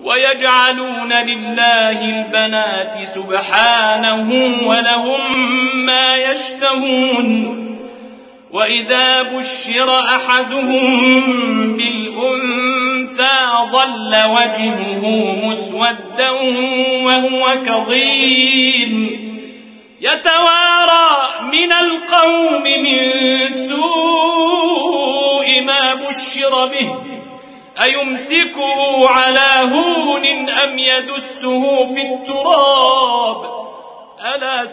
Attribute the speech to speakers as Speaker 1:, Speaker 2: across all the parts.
Speaker 1: ويجعلون لله البنات سبحانه ولهم ما يشتهون وإذا بشر أحدهم بالأنثى ظل وجهه مسودا وهو كظيم يتوارى من القوم من سوء ما بشر به أيمسكه على هون أم يدسه في التراب ألا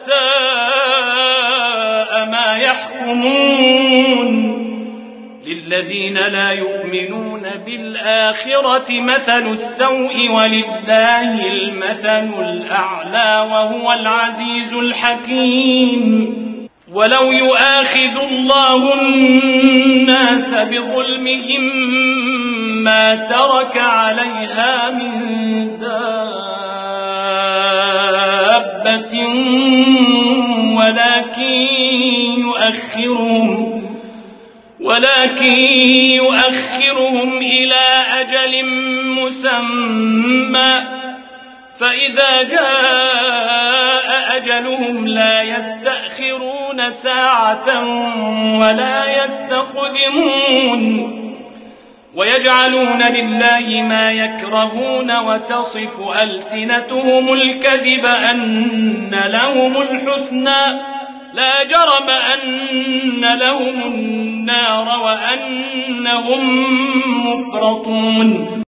Speaker 1: ساء ما يحكمون للذين لا يؤمنون بالآخرة مثل السوء ولله المثل الأعلى وهو العزيز الحكيم ولو يؤاخذ الله الناس بظلمهم ما ترك عليها من دابة ولكن يؤخرهم إلى أجل مسمى فإذا جاء أجلهم لا يستأخرون ساعة ولا يستقدمون ويجعلون لله ما يكرهون وتصف ألسنتهم الكذب أن لهم الحسنى لا جرم أن لهم النار وأنهم مفرطون